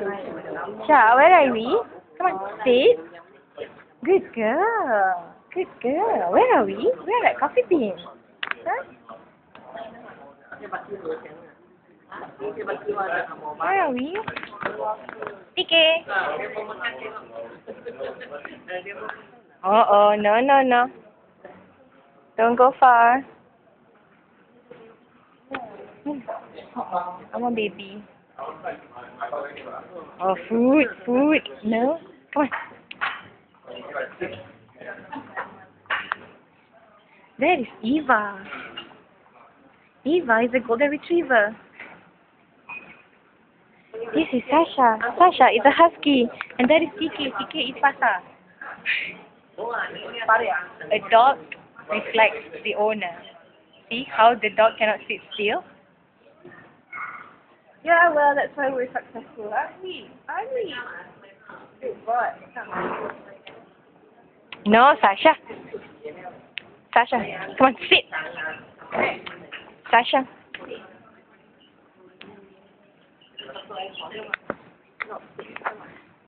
Sha, where are we? Come on, sit. Good girl. Good girl. Where are we? We're at Coffee Bean. Huh? Where are we? TK. Oh, no. Don't go far. I'm a baby. Oh, food. No? Come on. There is Eva. Eva is a golden retriever. This is Sasha. Sasha is a husky. And that is TK. TK is Pasa. A dog reflects the owner. See how the dog cannot sit still? Yeah, well, that's why we're successful, aren't we? Good boy. No, Sasha. Sasha, come on, sit. Sasha.